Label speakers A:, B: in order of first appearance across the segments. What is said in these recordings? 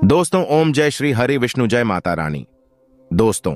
A: दोस्तों, ओम जय श्री हरि विष्णु जय माता रानी। दोस्तों,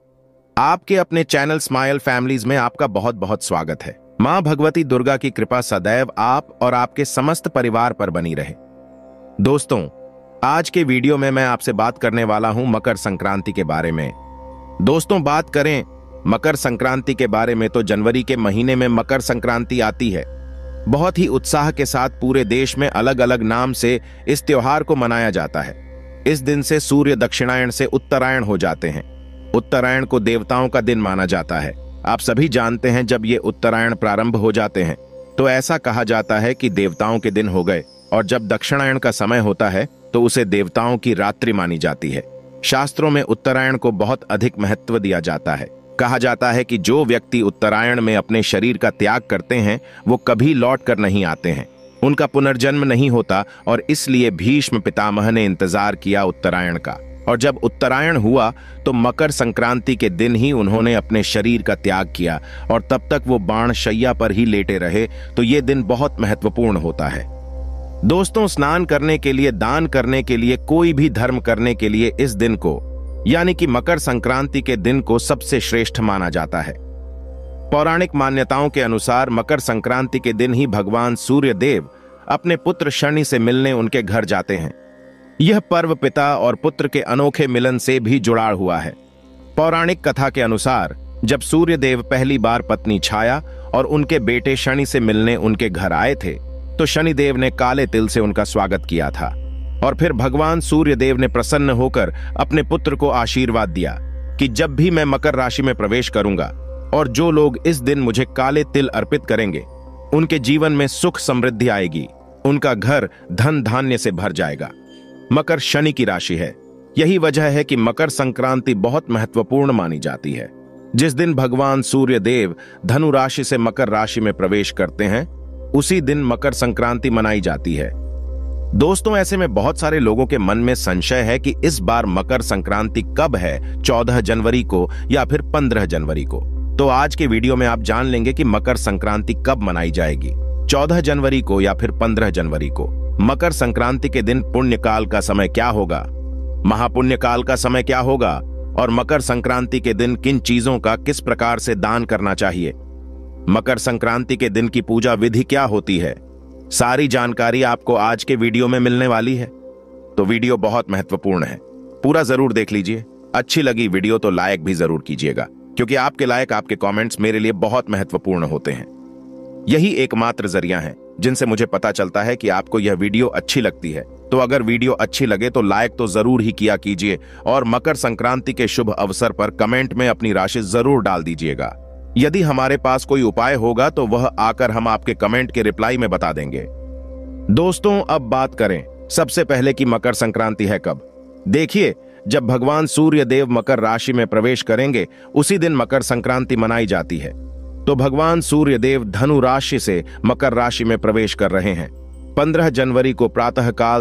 A: आपके अपने चैनल स्माइल फैमिलीज में आपका बहुत बहुत स्वागत है। मां भगवती दुर्गा की कृपा सदैव आप और आपके समस्त परिवार पर बनी रहे। दोस्तों, आज के वीडियो में मैं आपसे बात करने वाला हूं मकर संक्रांति के बारे में। दोस्तों, बात करें मकर संक्रांति के बारे में तो जनवरी के महीने में मकर संक्रांति आती है। बहुत ही उत्साह के साथ पूरे देश में अलग अलग नाम से इस त्योहार को मनाया जाता है। इस दिन से सूर्य दक्षिणायन से उत्तरायण हो जाते हैं। उत्तरायण को देवताओं का दिन माना जाता है। आप सभी जानते हैं, जब ये उत्तरायण प्रारंभ हो जाते हैं तो ऐसा कहा जाता है कि देवताओं के दिन हो गए, और जब दक्षिणायन का समय होता है तो उसे देवताओं की रात्रि मानी जाती है। शास्त्रों में उत्तरायण को बहुत अधिक महत्व दिया जाता है। कहा जाता है कि जो व्यक्ति उत्तरायण में अपने शरीर का त्याग करते हैं वो कभी लौट कर नहीं आते हैं, उनका पुनर्जन्म नहीं होता, और इसलिए भीष्म पितामह ने इंतजार किया उत्तरायण का। और जब उत्तरायण हुआ तो मकर संक्रांति के दिन ही उन्होंने अपने शरीर का त्याग किया, और तब तक वो बाण शैया पर ही लेटे रहे। तो ये दिन बहुत महत्वपूर्ण होता है। दोस्तों, स्नान करने के लिए, दान करने के लिए, कोई भी धर्म करने के लिए इस दिन को, यानी कि मकर संक्रांति के दिन को सबसे श्रेष्ठ माना जाता है। पौराणिक मान्यताओं के अनुसार मकर संक्रांति के दिन ही भगवान सूर्य देव अपने पुत्र शनि से मिलने उनके घर जाते हैं। यह पर्व पिता और पुत्र के अनोखे मिलन से भी जुड़ा हुआ है। पौराणिक कथा के अनुसार जब सूर्य देव पहली बार पत्नी छाया और उनके बेटे शनि से मिलने उनके घर आए थे तो शनिदेव ने काले तिल से उनका स्वागत किया था, और फिर भगवान सूर्य देव ने प्रसन्न होकर अपने पुत्र को आशीर्वाद दिया कि जब भी मैं मकर राशि में प्रवेश करूंगा और जो लोग इस दिन मुझे काले तिल अर्पित करेंगे उनके जीवन में सुख समृद्धि आएगी, उनका घर धन धान्य से भर जाएगा। मकर शनि की राशि है। यही वजह है कि मकर संक्रांति बहुत महत्वपूर्ण मानी जाती है। जिस दिन भगवान सूर्य देव धनु राशि से मकर राशि में प्रवेश करते हैं उसी दिन मकर संक्रांति मनाई जाती है। दोस्तों, ऐसे में बहुत सारे लोगों के मन में संशय है कि इस बार मकर संक्रांति कब है, 14 जनवरी को या फिर 15 जनवरी को। तो आज के वीडियो में आप जान लेंगे कि मकर संक्रांति कब मनाई जाएगी, 14 जनवरी को या फिर 15 जनवरी को। मकर संक्रांति के दिन पुण्यकाल का समय क्या होगा, महापुण्यकाल का समय क्या होगा, और मकर संक्रांति के दिन किन चीजों का किस प्रकार से दान करना चाहिए, मकर संक्रांति के दिन की पूजा विधि क्या होती है, सारी जानकारी आपको आज के वीडियो में मिलने वाली है। तो वीडियो बहुत महत्वपूर्ण है, पूरा जरूर देख लीजिए। अच्छी लगी वीडियो तो लाइक भी जरूर कीजिएगा, क्योंकि आपके लाइक, आपके कमेंट्स मेरे लिए बहुत महत्वपूर्ण होते हैं। यही एकमात्र जरिया है जिनसे मुझे पता चलता है कि आपको यह वीडियो अच्छी लगती है। तो अगर वीडियो अच्छी लगे तो लाइक तो जरूर ही किया कीजिए, और मकर संक्रांति के शुभ अवसर पर कमेंट में अपनी राशि जरूर डाल दीजिएगा। यदि हमारे पास कोई उपाय होगा तो वह आकर हम आपके कमेंट के रिप्लाई में बता देंगे। दोस्तों, अब बात करें सबसे पहले कि मकर संक्रांति है कब। देखिए, जब भगवान सूर्य देव मकर राशि में प्रवेश करेंगे उसी दिन मकर संक्रांति मनाई जाती है। तो भगवान सूर्य देव धनु राशि से मकर राशि में प्रवेश कर रहे हैं 15 जनवरी को प्रातःकाल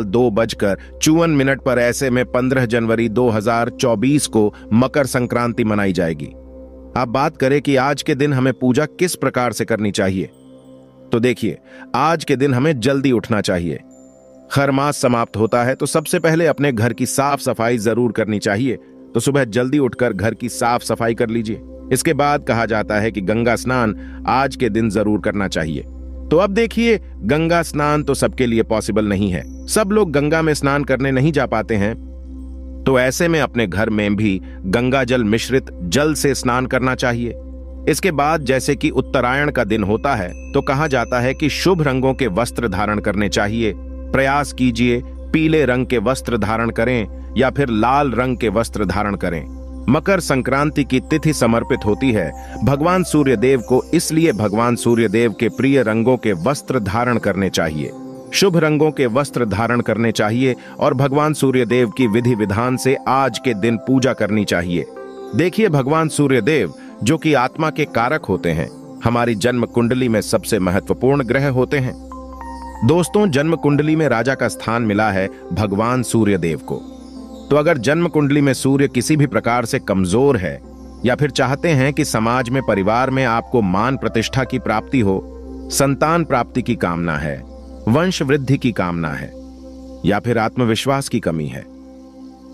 A: 2:54 पर। ऐसे में 15 जनवरी 2024 को मकर संक्रांति मनाई जाएगी। अब बात करें कि आज के दिन हमें पूजा किस प्रकार से करनी चाहिए। तो देखिए, आज के दिन हमें जल्दी उठना चाहिए। खर मास समाप्त होता है तो सबसे पहले अपने घर की साफ सफाई जरूर करनी चाहिए। तो सुबह जल्दी उठकर घर की साफ सफाई कर लीजिए। इसके बाद कहा जाता है कि गंगा स्नान आज के दिन जरूर करना चाहिए। तो अब देखिए, गंगा स्नान तो सबके लिए पॉसिबल नहीं है, सब लोग गंगा में स्नान करने नहीं जा पाते हैं। तो ऐसे में अपने घर में भी गंगा जल मिश्रित जल से स्नान करना चाहिए। इसके बाद जैसे कि उत्तरायण का दिन होता है तो कहा जाता है कि शुभ रंगों के वस्त्र धारण करने चाहिए। प्रयास कीजिए पीले रंग के वस्त्र धारण करें या फिर लाल रंग के वस्त्र धारण करें। मकर संक्रांति की तिथि समर्पित होती है भगवान सूर्य देव को, इसलिए भगवान सूर्य देव के प्रिय रंगों के वस्त्र धारण करने चाहिए। शुभ रंगों के वस्त्र धारण करने चाहिए और भगवान सूर्य देव की विधि विधान से आज के दिन पूजा करनी चाहिए। देखिए, भगवान सूर्य देव जो कि आत्मा के कारक होते हैं, हमारी जन्म कुंडली में सबसे महत्वपूर्ण ग्रह होते हैं। दोस्तों, जन्म कुंडली में राजा का स्थान मिला है भगवान सूर्य देव को। तो अगर जन्म कुंडली में सूर्य किसी भी प्रकार से कमजोर है, या फिर चाहते हैं कि समाज में, परिवार में आपको मान प्रतिष्ठा की प्राप्ति हो, संतान प्राप्ति की कामना है, वंश वृद्धि की कामना है, या फिर आत्मविश्वास की कमी है,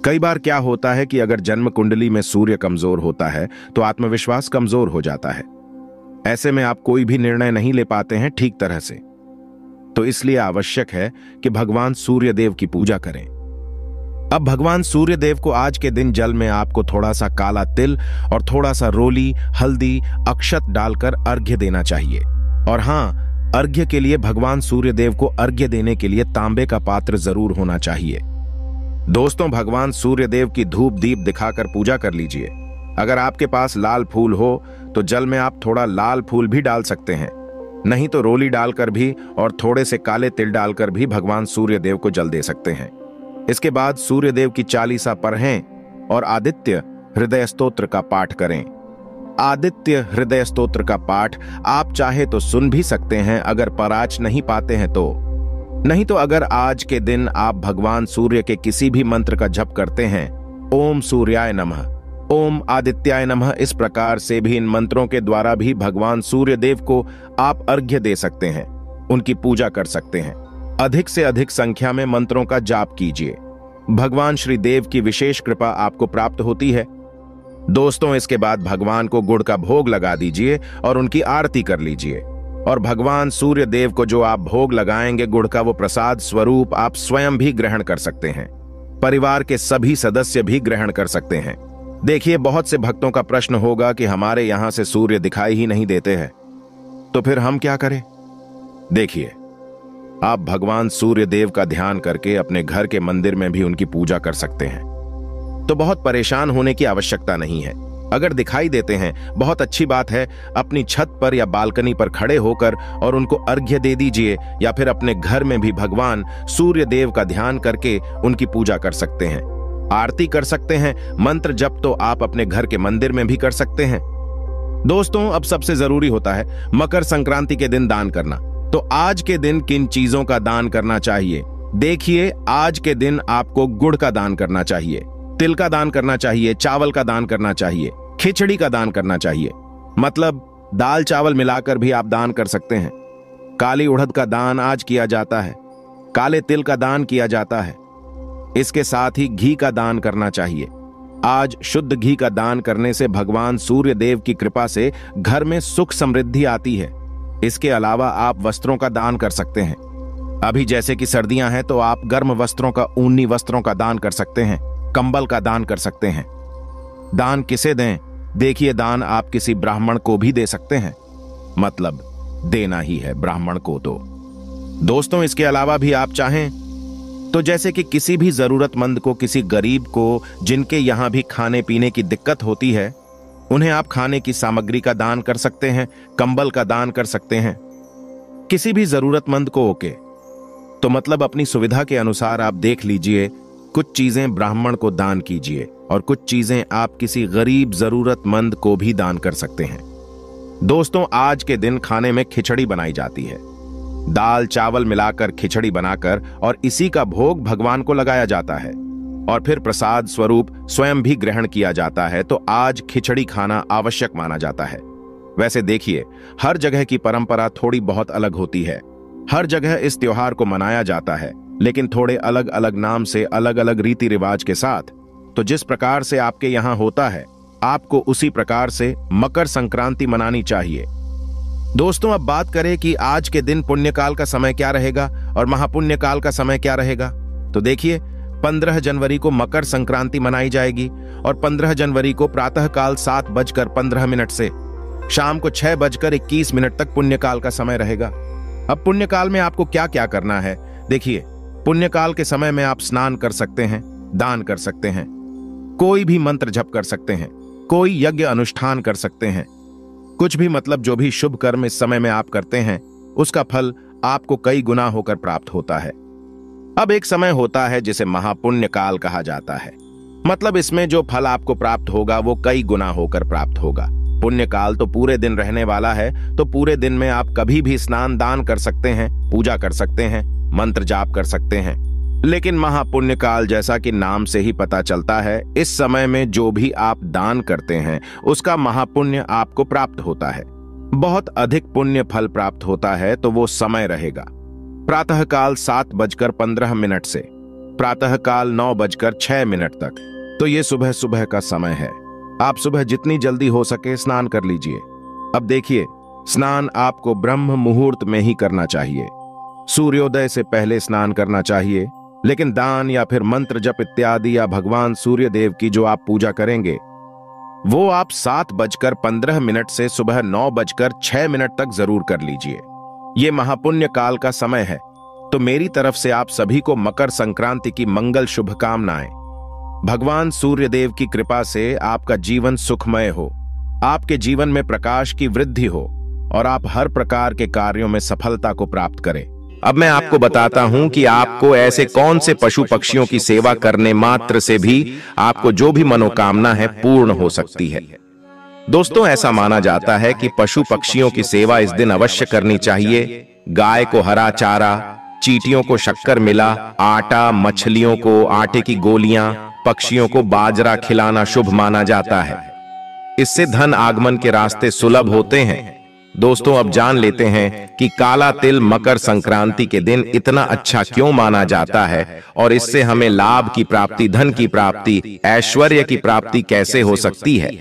A: कई बार क्या होता है कि अगर जन्म कुंडली में सूर्य कमजोर होता है तो आत्मविश्वास कमजोर हो जाता है। ऐसे में आप कोई भी निर्णय नहीं ले पाते हैं ठीक तरह से। तो इसलिए आवश्यक है कि भगवान सूर्य देव की पूजा करें। अब भगवान सूर्य देव को आज के दिन जल में आपको थोड़ा सा काला तिल और थोड़ा सा रोली, हल्दी, अक्षत डालकर अर्घ्य देना चाहिए। और हां, अर्घ्य के लिए भगवान सूर्य देव को अर्घ्य देने के लिए तांबे का पात्र जरूर होना चाहिए। दोस्तों, भगवान सूर्य देव की धूप दीप दिखाकर पूजा कर लीजिए। अगर आपके पास लाल फूल हो तो जल में आप थोड़ा लाल फूल भी डाल सकते हैं, नहीं तो रोली डालकर भी और थोड़े से काले तिल डालकर भी भगवान सूर्य देव को जल दे सकते हैं। इसके बाद सूर्य देव की 40 पढ़ें और आदित्य हृदय स्तोत्र का पाठ करें। आदित्य हृदय स्तोत्र का पाठ आप चाहे तो सुन भी सकते हैं अगर पराच नहीं पाते हैं तो। नहीं तो अगर आज के दिन आप भगवान सूर्य के किसी भी मंत्र का जप करते हैं, ओम सूर्याय नमः, ओम आदित्याय नमः, इस प्रकार से भी इन मंत्रों के द्वारा भी भगवान सूर्य देव को आप अर्घ्य दे सकते हैं, उनकी पूजा कर सकते हैं। अधिक से अधिक संख्या में मंत्रों का जाप कीजिए। भगवान श्री देव की विशेष कृपा आपको प्राप्त होती है। दोस्तों, इसके बाद भगवान को गुड़ का भोग लगा दीजिए और उनकी आरती कर लीजिए। और भगवान सूर्य देव को जो आप भोग लगाएंगे गुड़ का, वो प्रसाद स्वरूप आप स्वयं भी ग्रहण कर सकते हैं। परिवार के सभी सदस्य भी ग्रहण कर सकते हैं। देखिए, बहुत से भक्तों का प्रश्न होगा कि हमारे यहां से सूर्य दिखाई ही नहीं देते हैं, तो फिर हम क्या करें? देखिए, आप भगवान सूर्य देव का ध्यान करके अपने घर के मंदिर में भी उनकी पूजा कर सकते हैं। तो बहुत परेशान होने की आवश्यकता नहीं है। अगर दिखाई देते हैं, बहुत अच्छी बात है। अपनी छत पर या बालकनी पर खड़े होकर और उनको अर्घ्य दे दीजिए, या फिर अपने घर में भी भगवान सूर्य देव का ध्यान करके उनकी पूजा कर सकते हैं, आरती कर सकते हैं। मंत्र जप तो आप अपने घर के मंदिर में भी कर सकते हैं। दोस्तों, अब सबसे जरूरी होता है मकर संक्रांति के दिन दान करना। तो आज के दिन किन चीजों का दान करना चाहिए? देखिए, आज के दिन आपको गुड़ का दान करना चाहिए, तिल का दान करना चाहिए, चावल का दान करना चाहिए, खिचड़ी का दान करना चाहिए। मतलब दाल चावल मिलाकर भी आप दान कर सकते हैं। काली उड़द का दान आज किया जाता है, काले तिल का दान किया जाता है। इसके साथ ही घी का दान करना चाहिए। आज शुद्ध घी का दान करने से भगवान सूर्य देव की कृपा से घर में सुख समृद्धि आती है। इसके अलावा आप वस्त्रों का दान कर सकते हैं। अभी जैसे कि सर्दियां हैं तो आप गर्म वस्त्रों का, ऊनी वस्त्रों का दान कर सकते हैं, कंबल का दान कर सकते हैं। दान किसे दें? देखिए, दान आप किसी ब्राह्मण को भी दे सकते हैं, मतलब देना ही है ब्राह्मण को। तो दोस्तों, इसके अलावा भी आप चाहें तो जैसे कि किसी भी जरूरतमंद को, किसी गरीब को जिनके यहां भी खाने पीने की दिक्कत होती है, उन्हें आप खाने की सामग्री का दान कर सकते हैं, कंबल का दान कर सकते हैं। किसी भी जरूरतमंद को ओके, तो मतलब अपनी सुविधा के अनुसार आप देख लीजिए। कुछ चीजें ब्राह्मण को दान कीजिए और कुछ चीजें आप किसी गरीब जरूरतमंद को भी दान कर सकते हैं। दोस्तों, आज के दिन खाने में खिचड़ी बनाई जाती है। दाल चावल मिलाकर खिचड़ी बनाकर और इसी का भोग भगवान को लगाया जाता है और फिर प्रसाद स्वरूप स्वयं भी ग्रहण किया जाता है। तो आज खिचड़ी खाना आवश्यक माना जाता है। वैसे देखिए, हर जगह की परंपरा थोड़ी बहुत अलग होती है। हर जगह इस त्योहार को मनाया जाता है, लेकिन थोड़े अलग अलग नाम से, अलग अलग रीति रिवाज के साथ। तो जिस प्रकार से आपके यहां होता है, आपको उसी प्रकार से मकर संक्रांति मनानी चाहिए। दोस्तों, अब बात करें कि आज के दिन पुण्यकाल का समय क्या रहेगा और महापुण्यकाल का समय क्या रहेगा। तो देखिए, 15 जनवरी को मकर संक्रांति मनाई जाएगी और 15 जनवरी को प्रातःकाल 7:15 से शाम को 6:21 तक पुण्यकाल का समय रहेगा। अब पुण्यकाल में आपको क्या क्या करना है? देखिए, पुण्यकाल के समय में आप स्नान कर सकते हैं, दान कर सकते हैं, कोई भी मंत्र जप कर सकते हैं, कोई यज्ञ अनुष्ठान कर सकते हैं, कुछ भी, मतलब जो भी शुभ कर्म इस समय में आप करते हैं उसका फल आपको कई गुना होकर प्राप्त होता है। अब एक समय होता है जिसे महापुण्य काल कहा जाता है, मतलब इसमें जो फल आपको प्राप्त होगा वो कई गुना होकर प्राप्त होगा। पुण्य काल तो पूरे दिन रहने वाला है, तो पूरे दिन में आप कभी भी स्नान दान कर सकते हैं, पूजा कर सकते हैं, मंत्र जाप कर सकते हैं। लेकिन महापुण्य काल, जैसा कि नाम से ही पता चलता है, इस समय में जो भी आप दान करते हैं उसका महापुण्य आपको प्राप्त होता है। बहुत अधिक पुण्य फल प्राप्त होता है। तो वो समय रहेगा प्रातःकाल 7:15 से प्रातःकाल 9:06 तक। तो ये सुबह सुबह का समय है। आप सुबह जितनी जल्दी हो सके स्नान कर लीजिए। अब देखिए, स्नान आपको ब्रह्म मुहूर्त में ही करना चाहिए। सूर्योदय से पहले स्नान करना चाहिए, लेकिन दान या फिर मंत्र जप इत्यादि या भगवान सूर्य देव की जो आप पूजा करेंगे वो आप 7:15 से सुबह 9:06 तक जरूर कर लीजिए। ये महापुण्य काल का समय है। तो मेरी तरफ से आप सभी को मकर संक्रांति की मंगल शुभकामनाएं। भगवान सूर्य देव की कृपा से आपका जीवन सुखमय हो, आपके जीवन में प्रकाश की वृद्धि हो और आप हर प्रकार के कार्यों में सफलता को प्राप्त करें। अब मैं आपको बताता हूं कि आपको ऐसे कौन से पशु पक्षियों की सेवा करने मात्र से भी आपको जो भी मनोकामना है पूर्ण हो सकती है। दोस्तों, ऐसा माना जाता है कि पशु पक्षियों की सेवा इस दिन अवश्य करनी चाहिए। गाय को हरा चारा, चींटियों को शक्कर मिला आटा, मछलियों को आटे की गोलियां, पक्षियों को बाजरा खिलाना शुभ माना जाता है। इससे धन आगमन के रास्ते सुलभ होते हैं। दोस्तों, अब जान लेते हैं कि काला तिल मकर संक्रांति के दिन इतना अच्छा क्यों माना जाता है और इससे हमें लाभ की प्राप्ति, धन की प्राप्ति, ऐश्वर्य की प्राप्ति कैसे हो सकती है।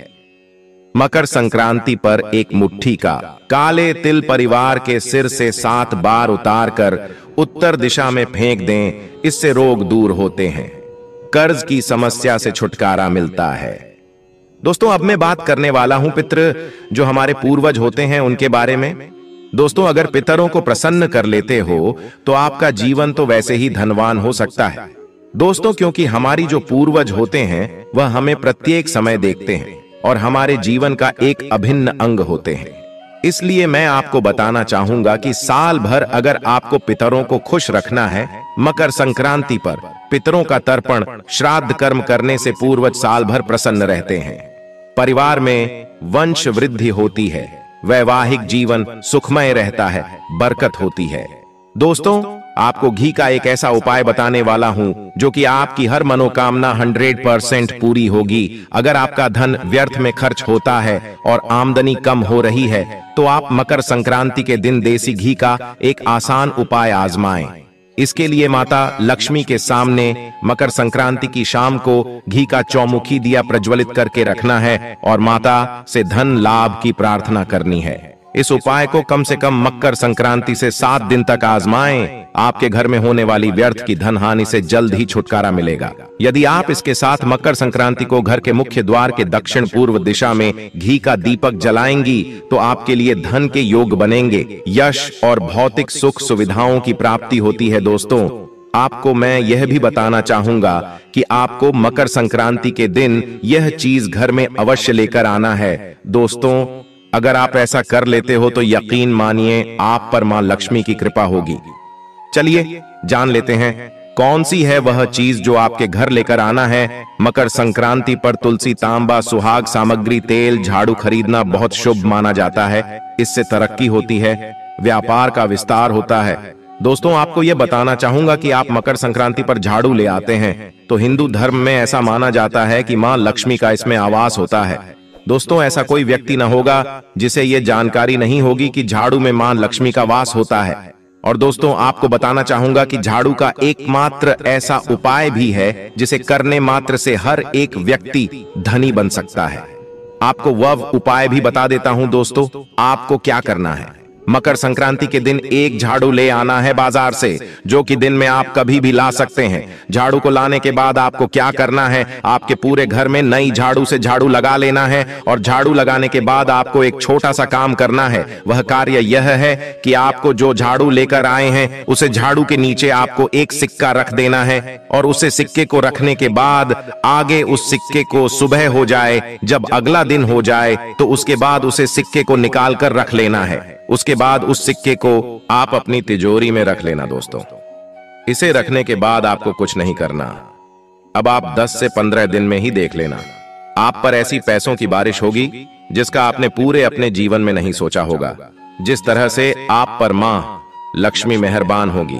A: मकर संक्रांति पर एक मुट्ठी का काले तिल परिवार के सिर से 7 बार उतारकर उत्तर दिशा में फेंक दें। इससे रोग दूर होते हैं, कर्ज की समस्या से छुटकारा मिलता है। दोस्तों, अब मैं बात करने वाला हूं पितृ जो हमारे पूर्वज होते हैं उनके बारे में। दोस्तों, अगर पितरों को प्रसन्न कर लेते हो तो आपका जीवन तो वैसे ही धनवान हो सकता है। दोस्तों, क्योंकि हमारी जो पूर्वज होते हैं वह हमें प्रत्येक समय देखते हैं और हमारे जीवन का एक अभिन्न अंग होते हैं। इसलिए मैं आपको बताना चाहूंगा कि साल भर अगर आपको पितरों को खुश रखना है, मकर संक्रांति पर पितरों का तर्पण श्राद्ध कर्म करने से पूर्वज साल भर प्रसन्न रहते हैं। परिवार में वंश वृद्धि होती है, वैवाहिक जीवन सुखमय रहता है, बरकत होती है। दोस्तों, आपको घी का एक ऐसा उपाय बताने वाला हूं जो कि आपकी हर मनोकामना 100% पूरी होगी। अगर आपका धन व्यर्थ में खर्च होता है और आमदनी कम हो रही है तो आप मकर संक्रांति के दिन देसी घी का एक आसान उपाय आजमाएं। इसके लिए माता लक्ष्मी के सामने मकर संक्रांति की शाम को घी का चौमुखी दिया प्रज्वलित करके रखना है और माता से धन लाभ की प्रार्थना करनी है। इस उपाय को कम से कम मकर संक्रांति से 7 दिन तक आजमाएं। आपके घर में होने वाली व्यर्थ की धन हानि से जल्द ही छुटकारा मिलेगा। यदि आप इसके साथ मकर संक्रांति को घर के मुख्य द्वार के दक्षिण पूर्व दिशा में घी का दीपक जलाएंगी तो आपके लिए धन के योग बनेंगे, यश और भौतिक सुख सुविधाओं की प्राप्ति होती है। दोस्तों, आपको मैं यह भी बताना चाहूंगा कि आपको मकर संक्रांति के दिन यह चीज घर में अवश्य लेकर आना है। दोस्तों, अगर आप ऐसा कर लेते हो तो यकीन मानिए आप पर मां लक्ष्मी की कृपा होगी। चलिए जान लेते हैं कौन सी है वह चीज जो आपके घर लेकर आना है। मकर संक्रांति पर तुलसी, तांबा, सुहाग सामग्री, तेल, झाड़ू खरीदना बहुत शुभ माना जाता है। इससे तरक्की होती है, व्यापार का विस्तार होता है। दोस्तों, आपको यह बताना चाहूंगा कि आप मकर संक्रांति पर झाड़ू ले आते हैं तो हिंदू धर्म में ऐसा माना जाता है कि मां लक्ष्मी का इसमें आवास होता है। दोस्तों, ऐसा कोई व्यक्ति न होगा जिसे यह जानकारी नहीं होगी कि झाड़ू में मां लक्ष्मी का वास होता है। और दोस्तों, आपको बताना चाहूंगा कि झाड़ू का एकमात्र ऐसा उपाय भी है जिसे करने मात्र से हर एक व्यक्ति धनी बन सकता है। आपको वह उपाय भी बता देता हूं। दोस्तों, आपको क्या करना है, मकर संक्रांति के दिन एक झाड़ू ले आना है बाजार से, जो कि दिन में आप कभी भी ला सकते हैं। झाड़ू को लाने के बाद आपको क्या करना है, आपके पूरे घर में नई झाड़ू से झाड़ू लगा लेना है। और झाड़ू लगाने के बाद आपको एक छोटा सा काम करना है। वह कार्य यह है कि आपको जो झाड़ू लेकर आए हैं उसे झाड़ू के नीचे आपको एक सिक्का रख देना है और उसे सिक्के को रखने के बाद आगे उस सिक्के को सुबह हो जाए, जब अगला दिन हो जाए तो उसके बाद उसे सिक्के को निकाल कर रख लेना है। उसके बाद उस सिक्के को आप अपनी तिजोरी में रख लेना। दोस्तों, इसे रखने के बाद आपको कुछ नहीं करना। अब आप 10 से 15 दिन में ही देख लेना, आप पर ऐसी पैसों की बारिश होगी जिसका आपने पूरे अपने जीवन में नहीं सोचा होगा। जिस तरह से आप पर मां लक्ष्मी मेहरबान होगी।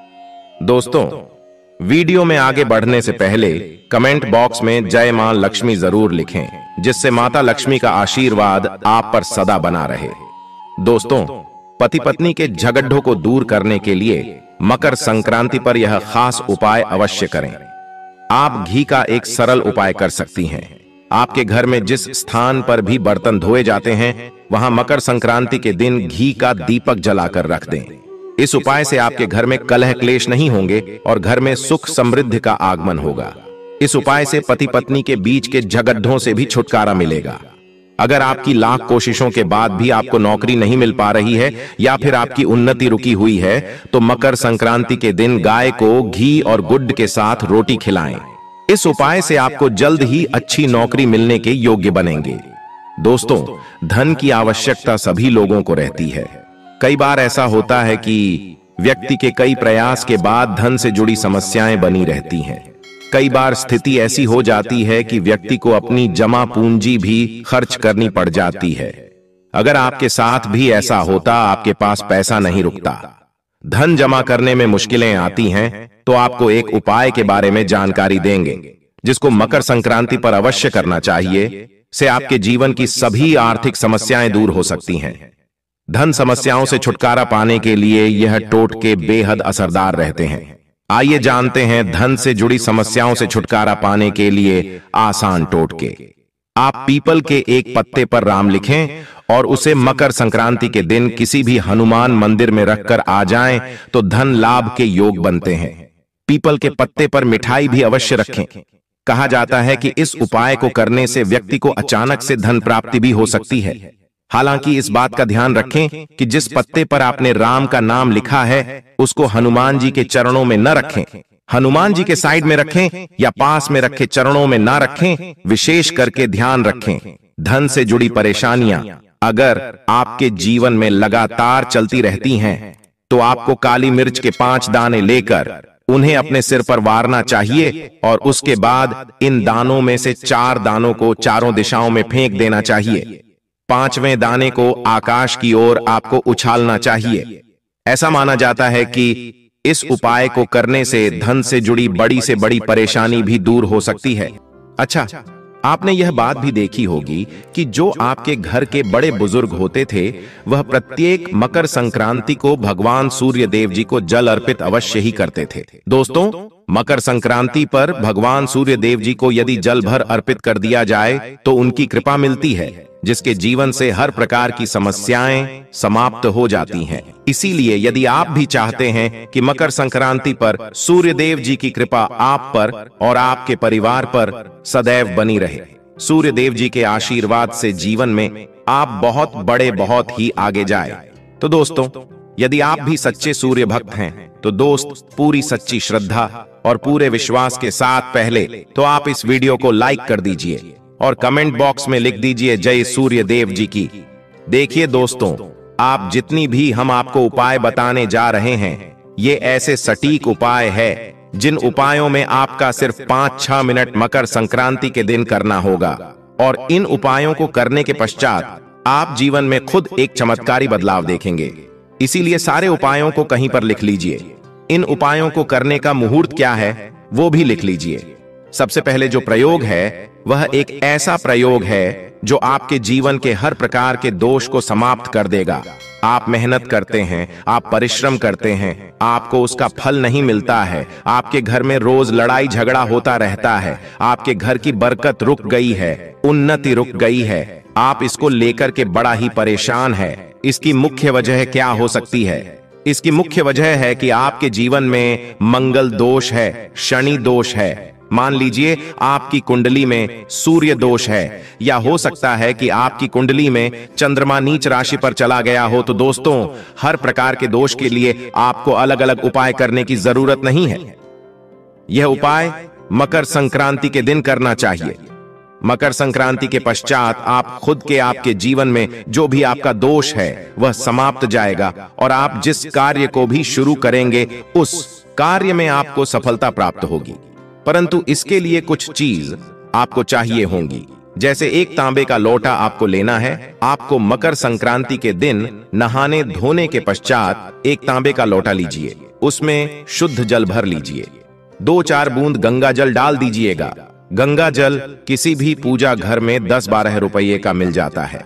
A: दोस्तों, वीडियो में आगे बढ़ने से पहले कमेंट बॉक्स में जय मां लक्ष्मी जरूर लिखें, जिससे माता लक्ष्मी का आशीर्वाद आप पर सदा बना रहे। दोस्तों, पति पत्नी के झगड़ों को दूर करने के लिए मकर संक्रांति पर यह खास उपाय अवश्य करें। आप घी का एक सरल उपाय कर सकती हैं। आपके घर में जिस स्थान पर भी बर्तन धोए जाते हैं, वहां मकर संक्रांति के दिन घी का दीपक जलाकर रख दें। इस उपाय से आपके घर में कलह क्लेश नहीं होंगे और घर में सुख समृद्धि का आगमन होगा। इस उपाय से पति पत्नी के बीच के झगड़ों से भी छुटकारा मिलेगा। अगर आपकी लाख कोशिशों के बाद भी आपको नौकरी नहीं मिल पा रही है या फिर आपकी उन्नति रुकी हुई है, तो मकर संक्रांति के दिन गाय को घी और गुड़ के साथ रोटी खिलाएं। इस उपाय से आपको जल्द ही अच्छी नौकरी मिलने के योग्य बनेंगे। दोस्तों, धन की आवश्यकता सभी लोगों को रहती है। कई बार ऐसा होता है कि व्यक्ति के कई प्रयास के बाद धन से जुड़ी समस्याएं बनी रहती हैं। कई बार स्थिति ऐसी हो जाती है कि व्यक्ति को अपनी जमा पूंजी भी खर्च करनी पड़ जाती है। अगर आपके साथ भी ऐसा होता, आपके पास पैसा नहीं रुकता, धन जमा करने में मुश्किलें आती हैं, तो आपको एक उपाय के बारे में जानकारी देंगे, जिसको मकर संक्रांति पर अवश्य करना चाहिए। से आपके जीवन की सभी आर्थिक समस्याएं दूर हो सकती हैं। धन समस्याओं से छुटकारा पाने के लिए यह टोटके बेहद असरदार रहते हैं। आइए जानते हैं धन से जुड़ी समस्याओं से छुटकारा पाने के लिए आसान टोटके। आप पीपल के एक पत्ते पर राम लिखें और उसे मकर संक्रांति के दिन किसी भी हनुमान मंदिर में रखकर आ जाएं, तो धन लाभ के योग बनते हैं। पीपल के पत्ते पर मिठाई भी अवश्य रखें। कहा जाता है कि इस उपाय को करने से व्यक्ति को अचानक से धन प्राप्ति भी हो सकती है। हालांकि इस बात का ध्यान रखें कि जिस पत्ते पर आपने राम का नाम लिखा है, उसको हनुमान जी के चरणों में न रखें। हनुमान जी के साइड में रखें या पास में रखे चरणों में ना रखें। विशेष करके ध्यान रखें, धन से जुड़ी परेशानियां अगर आपके जीवन में लगातार चलती रहती हैं, तो आपको काली मिर्च के 5 दाने लेकर उन्हें अपने सिर पर वारना चाहिए और उसके बाद इन दानों में से 4 दानों को चारों दिशाओं में फेंक देना चाहिए। 5वें दाने को आकाश की ओर आपको उछालना चाहिए। ऐसा माना जाता है कि इस उपाय को करने से धन से जुड़ी बड़ी से बड़ी परेशानी भी दूर हो सकती है। अच्छा, आपने यह बात भी देखी होगी कि जो आपके घर के बड़े बुजुर्ग होते थे, वह प्रत्येक मकर संक्रांति को भगवान सूर्य देव जी को जल अर्पित अवश्य ही करते थे। दोस्तों, मकर संक्रांति पर भगवान सूर्य देव जी को यदि जल भर अर्पित कर दिया जाए, तो उनकी कृपा मिलती है, जिसके जीवन से हर प्रकार की समस्याएं समाप्त हो जाती हैं। इसीलिए यदि आप भी चाहते हैं कि मकर संक्रांति पर सूर्य देव जी की कृपा आप पर और आपके परिवार पर सदैव बनी रहे, सूर्य देव जी के आशीर्वाद से जीवन में आप बहुत ही आगे जाए, तो दोस्तों, यदि आप भी सच्चे सूर्य भक्त हैं, तो दोस्त पूरी सच्ची श्रद्धा और पूरे विश्वास के साथ पहले तो आप इस वीडियो को लाइक कर दीजिए और कमेंट बॉक्स में लिख दीजिए जय सूर्य देव जी की। देखिए दोस्तों, आप जितनी भी हम आपको उपाय बताने जा रहे हैं, ये ऐसे सटीक उपाय है जिन उपायों में आपका सिर्फ 5-6 मिनट मकर संक्रांति के दिन करना होगा, और इन उपायों को करने के पश्चात आप जीवन में खुद एक चमत्कारी बदलाव देखेंगे। इसीलिए सारे उपायों को कहीं पर लिख लीजिए। इन उपायों को करने का मुहूर्त क्या है, वो भी लिख लीजिए। सबसे पहले जो प्रयोग है, वह एक ऐसा प्रयोग है जो आपके जीवन के हर प्रकार के दोष को समाप्त कर देगा। आप मेहनत करते हैं, आप परिश्रम करते हैं, आपको उसका फल नहीं मिलता है, आपके घर में रोज लड़ाई झगड़ा होता रहता है, आपके घर की बरकत रुक गई है, उन्नति रुक गई है, आप इसको लेकर के बड़ा ही परेशान है। इसकी मुख्य वजह क्या हो सकती है? इसकी मुख्य वजह है कि आपके जीवन में मंगल दोष है, शनि दोष है। मान लीजिए आपकी कुंडली में सूर्य दोष है, या हो सकता है कि आपकी कुंडली में चंद्रमा नीच राशि पर चला गया हो। तो दोस्तों, हर प्रकार के दोष के लिए आपको अलग अलग उपाय करने की जरूरत नहीं है। यह उपाय मकर संक्रांति के दिन करना चाहिए। मकर संक्रांति के पश्चात आप खुद के आपके जीवन में जो भी आपका दोष है वह समाप्त जाएगा, और आप जिस कार्य को भी शुरू करेंगे उस कार्य में आपको सफलता प्राप्त होगी। परंतु इसके लिए कुछ चीज आपको चाहिए होंगी, जैसे एक तांबे का लोटा आपको लेना है। आपको मकर संक्रांति के दिन नहाने धोने के पश्चात एक तांबे का लोटा लीजिए, उसमें शुद्ध जल भर लीजिए, 2-4 बूंद गंगा जल डाल दीजिएगा। गंगा जल किसी भी पूजा घर में 10-12 रुपये का मिल जाता है।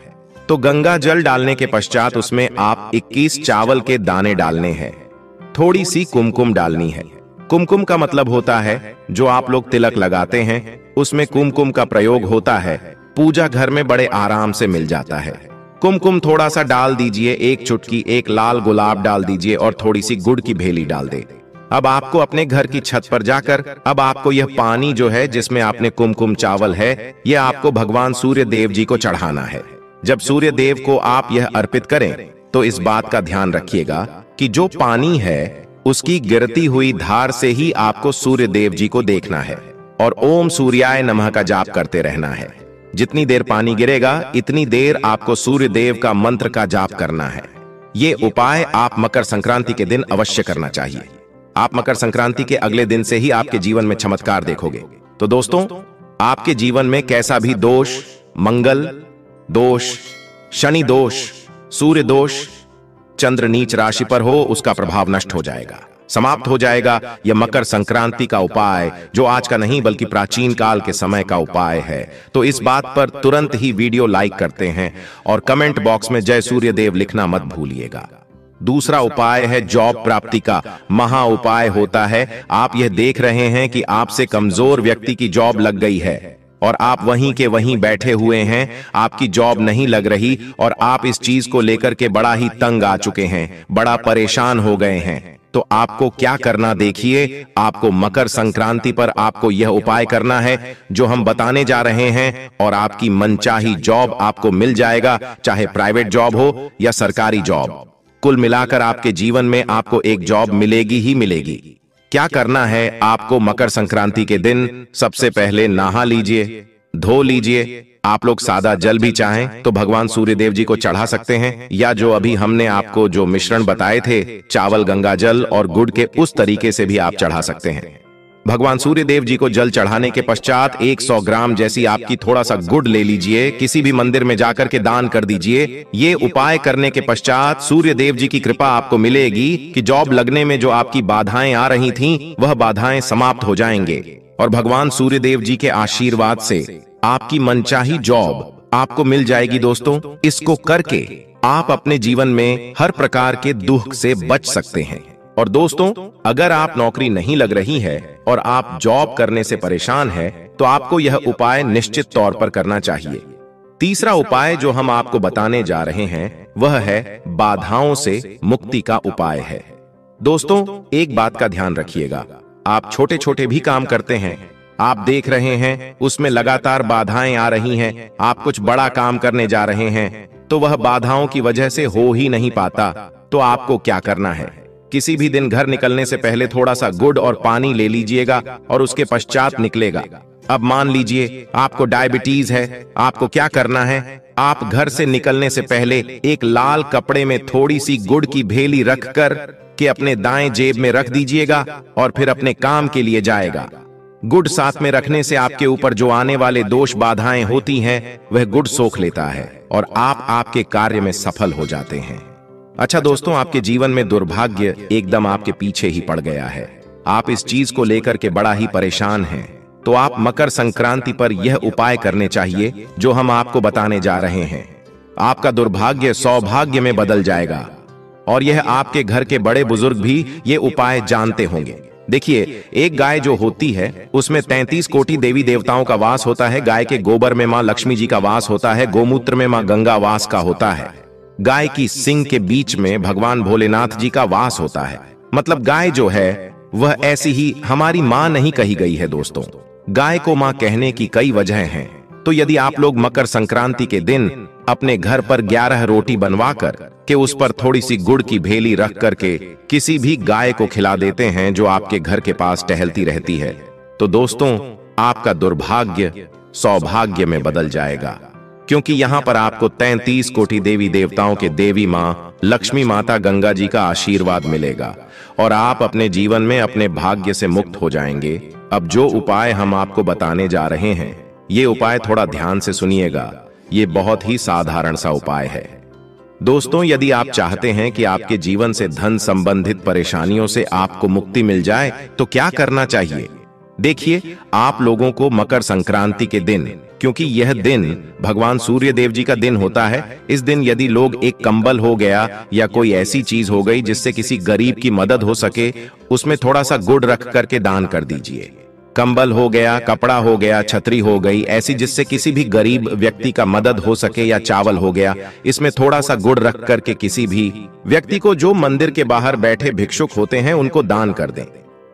A: तो गंगा जल डालने के पश्चात उसमें आप 21 चावल के दाने डालने हैं। थोड़ी सी कुमकुम डालनी है। कुमकुम का मतलब होता है जो आप लोग तिलक लगाते हैं, उसमें कुमकुम का प्रयोग होता है। पूजा घर में बड़े आराम से मिल जाता है। कुमकुम थोड़ा सा डाल दीजिए, एक चुटकी, एक लाल गुलाब डाल दीजिए और थोड़ी सी गुड़ की भेली डाल दे। अब आपको अपने घर की छत पर जाकर अब आपको यह पानी जो है जिसमें आपने कुमकुम चावल है, यह आपको भगवान सूर्य देव जी को चढ़ाना है। जब सूर्य देव को आप यह अर्पित करें तो इस बात का ध्यान रखिएगा कि जो पानी है उसकी गिरती हुई धार से ही आपको सूर्य देव जी को देखना है और ओम सूर्याय नमः का जाप करते रहना है। जितनी देर पानी गिरेगा इतनी देर आपको सूर्य देव का मंत्र का जाप करना है। ये उपाय आप मकर संक्रांति के दिन अवश्य करना चाहिए। आप मकर संक्रांति के अगले दिन से ही आपके जीवन में चमत्कार देखोगे। तो दोस्तों, आपके जीवन में कैसा भी दोष, मंगल दोष, शनि दोष, सूर्य दोष, चंद्र नीच राशि पर हो, उसका प्रभाव नष्ट हो जाएगा, समाप्त हो जाएगा। यह मकर संक्रांति का उपाय जो आज का नहीं बल्कि प्राचीन काल के समय का उपाय है। तो इस बात पर तुरंत ही वीडियो लाइक करते हैं और कमेंट बॉक्स में जय सूर्य देव लिखना मत भूलिएगा। दूसरा उपाय है जॉब प्राप्ति का महा उपाय होता है। आप यह देख रहे हैं कि आपसे कमजोर व्यक्ति की जॉब लग गई है और आप वहीं के वहीं बैठे हुए हैं, आपकी जॉब नहीं लग रही और आप इस चीज को लेकर के बड़ा ही तंग आ चुके हैं, बड़ा परेशान हो गए हैं। तो आपको क्या करना देखिए, आपको मकर संक्रांति पर आपको यह उपाय करना है जो हम बताने जा रहे हैं और आपकी मनचाही जॉब आपको मिल जाएगा, चाहे प्राइवेट जॉब हो या सरकारी जॉब। कुल मिलाकर आपके जीवन में आपको एक जॉब मिलेगी ही मिलेगी। क्या करना है आपको मकर संक्रांति के दिन? सबसे पहले नहा लीजिए, धो लीजिए। आप लोग सादा जल भी चाहें तो भगवान सूर्य देव जी को चढ़ा सकते हैं, या जो अभी हमने आपको जो मिश्रण बताए थे चावल, गंगा जल और गुड़ के, उस तरीके से भी आप चढ़ा सकते हैं। भगवान सूर्य देव जी को जल चढ़ाने के पश्चात 100 ग्राम जैसी आपकी थोड़ा सा गुड़ ले लीजिए, किसी भी मंदिर में जाकर के दान कर दीजिए। ये उपाय करने के पश्चात सूर्य देव जी की कृपा आपको मिलेगी कि जॉब लगने में जो आपकी बाधाएं आ रही थीं, वह बाधाएं समाप्त हो जाएंगे और भगवान सूर्य देव जी के आशीर्वाद से आपकी मनचाही जॉब आपको मिल जाएगी। दोस्तों, इसको करके आप अपने जीवन में हर प्रकार के दुख से बच सकते हैं। और दोस्तों, अगर आप नौकरी नहीं लग रही है और आप जॉब करने से परेशान हैं, तो आपको यह उपाय निश्चित तौर पर करना चाहिए। तीसरा उपाय जो हम आपको बताने जा रहे हैं वह है बाधाओं से मुक्ति का उपाय है। दोस्तों, एक बात का ध्यान रखिएगा, आप छोटे छोटे भी काम करते हैं, आप देख रहे हैं उसमें लगातार बाधाएं आ रही हैं, आप कुछ बड़ा काम करने जा रहे हैं तो वह बाधाओं की वजह से हो ही नहीं पाता। तो आपको क्या करना है, किसी भी दिन घर निकलने से पहले थोड़ा सा गुड़ और पानी ले लीजिएगा और उसके पश्चात निकलेगा। अब मान लीजिए आपको डायबिटीज है, आपको क्या करना है, आप घर से निकलने से पहले एक लाल कपड़े में थोड़ी सी गुड़ की भेली रखकर के अपने दाएं जेब में रख दीजिएगा और फिर अपने काम के लिए जाएगा। गुड़ साथ में रखने से आपके ऊपर जो आने वाले दोष बाधाएं होती हैं वह गुड़ सोख लेता है और आप आपके कार्य में सफल हो जाते हैं। अच्छा दोस्तों, आपके जीवन में दुर्भाग्य एकदम आपके पीछे ही पड़ गया है, आप इस चीज को लेकर के बड़ा ही परेशान हैं, तो आप मकर संक्रांति पर यह उपाय करने चाहिए जो हम आपको बताने जा रहे हैं। आपका दुर्भाग्य सौभाग्य में बदल जाएगा और यह आपके घर के बड़े बुजुर्ग भी ये उपाय जानते होंगे। देखिए, एक गाय जो होती है उसमें 33 कोटि देवी देवताओं का वास होता है। गाय के गोबर में माँ लक्ष्मी जी का वास होता है, गोमूत्र में माँ गंगा वास का होता है, गाय की सींग के बीच में भगवान भोलेनाथ जी का वास होता है। मतलब गाय जो है वह ऐसी ही हमारी माँ नहीं कही गई है। दोस्तों, गाय को माँ कहने की कई वजह हैं। तो यदि आप लोग मकर संक्रांति के दिन अपने घर पर 11 रोटी बनवाकर के उस पर थोड़ी सी गुड़ की भेली रख करके किसी भी गाय को खिला देते हैं जो आपके घर के पास टहलती रहती है, तो दोस्तों आपका दुर्भाग्य सौभाग्य में बदल जाएगा, क्योंकि यहाँ पर आपको 33 कोटि देवी देवताओं के देवी माँ लक्ष्मी माता गंगा जी का आशीर्वाद मिलेगा और आप अपने जीवन में अपने भाग्य से मुक्त हो जाएंगे। अब जो उपाय हम आपको बताने जा रहे हैं, ये उपाय थोड़ा ध्यान से सुनिएगा, ये बहुत ही साधारण सा उपाय है। दोस्तों, यदि आप चाहते हैं कि आपके जीवन से धन संबंधित परेशानियों से आपको मुक्ति मिल जाए तो क्या करना चाहिए? देखिए, आप लोगों को मकर संक्रांति के दिन, क्योंकि यह दिन भगवान सूर्य देव जी का दिन होता है। इस दिन यदि लोग एक कंबल हो गया या कोई ऐसी चीज हो गई जिससे किसी गरीब की मदद हो सके, उसमें थोड़ा सा गुड़ रख करके दान कर दीजिए। कंबल हो गया, कपड़ा हो गया, छतरी हो गई, ऐसी जिससे किसी भी गरीब व्यक्ति का मदद हो सके, या चावल हो गया, इसमें थोड़ा सा गुड़ रख करके किसी भी व्यक्ति को जो मंदिर के बाहर बैठे भिक्षुक होते हैं उनको दान कर दें।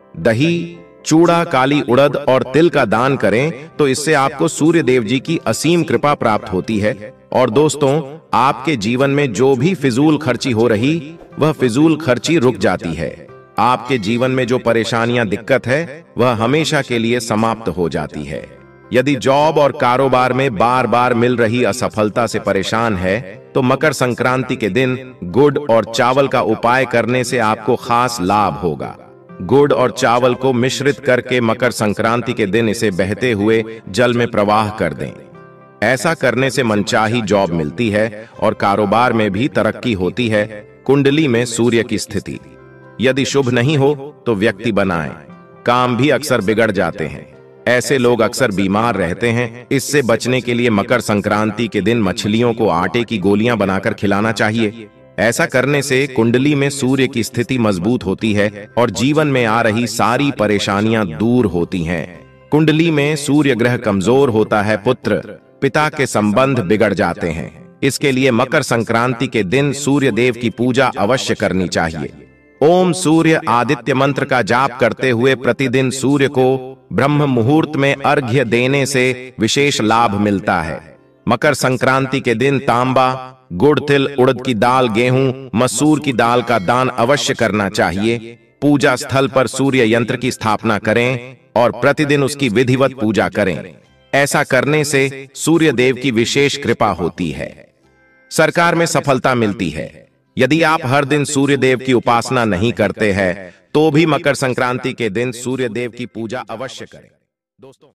A: दही, चूड़ा, काली उड़द और तिल का दान करें तो इससे आपको सूर्य देव जी की असीम कृपा प्राप्त होती है। और दोस्तों, आपके जीवन में जो भी फिजूल खर्ची हो रही, वह फिजूल खर्ची रुक जाती है। आपके जीवन में जो परेशानियां, दिक्कत है, वह हमेशा के लिए समाप्त हो जाती है। यदि जॉब और कारोबार में बार बार मिल रही असफलता से परेशान है, तो मकर संक्रांति के दिन गुड़ और चावल का उपाय करने से आपको खास लाभ होगा। गुड़ और चावल को मिश्रित करके मकर संक्रांति के दिन इसे बहते हुए जल में प्रवाह कर दें। ऐसा करने से मनचाही जॉब मिलती है और कारोबार में भी तरक्की होती है। कुंडली में सूर्य की स्थिति यदि शुभ नहीं हो तो व्यक्ति बनाए काम भी अक्सर बिगड़ जाते हैं। ऐसे लोग अक्सर बीमार रहते हैं। इससे बचने के लिए मकर संक्रांति के दिन मछलियों को आटे की गोलियां बनाकर खिलाना चाहिए। ऐसा करने से कुंडली में सूर्य की स्थिति मजबूत होती है और जीवन में आ रही सारी परेशानियां दूर होती हैं। कुंडली में सूर्य ग्रह कमजोर होता है, पुत्र पिता के संबंध बिगड़ जाते हैं। इसके लिए मकर संक्रांति के दिन सूर्य देव की पूजा अवश्य करनी चाहिए। ओम सूर्य आदित्य मंत्र का जाप करते हुए प्रतिदिन सूर्य को ब्रह्म मुहूर्त में अर्घ्य देने से विशेष लाभ मिलता है। मकर संक्रांति के दिन तांबा, गुड़, तिल, उड़द की दाल, गेहूं, मसूर की दाल का दान अवश्य करना चाहिए। पूजा स्थल पर सूर्य यंत्र की स्थापना करें और प्रतिदिन उसकी विधिवत पूजा करें। ऐसा करने से सूर्य देव की विशेष कृपा होती है, सरकार में सफलता मिलती है। यदि आप हर दिन सूर्य देव की उपासना नहीं करते हैं तो भी मकर संक्रांति के दिन सूर्य देव की पूजा अवश्य करें। दोस्तों